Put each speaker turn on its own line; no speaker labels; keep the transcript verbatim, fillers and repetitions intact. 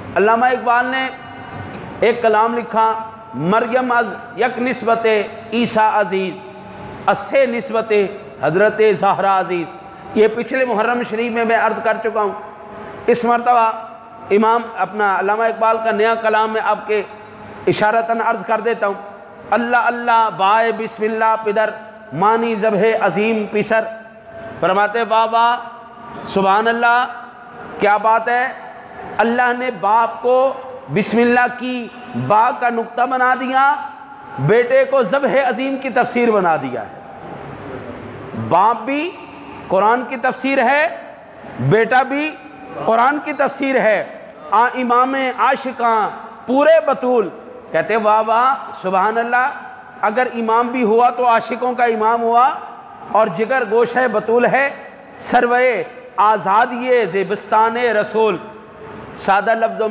علامہ اقبال نے ایک کلام لکھا، مریم از یک نسبت عیسیٰ عزیز اسے نسبت حضرت زہرا عزیز۔ یہ پچھلے محرم شریف میں میں عرض کر چکا ہوں۔ اس مرتبہ امام اپنا علامہ اقبال کا نیا کلام میں آپ کے اشارتاً عرض کر دیتا ہوں۔ اللہ اللہ بائے بسم اللہ پدر مانی ذبح عظیم پسر۔ فرماتے بابا سبحان اللہ، کیا بات ہے، اللہ نے باپ کو بسم اللہ کی با کا نقطہ بنا دیا، بیٹے کو ذبح عظیم کی تفسیر بنا دیا ہے۔ باپ بھی قرآن کی تفسیر ہے، بیٹا بھی قرآن کی تفسیر ہے۔ آ امام عاشقاں پورے بطول، کہتے واہ واہ سبحان اللہ، اگر امام بھی ہوا تو عاشقوں کا امام ہوا، اور جگر گوشہ بطول ہے سروے آزادیے زبستان رسول۔ سادہ لفظوں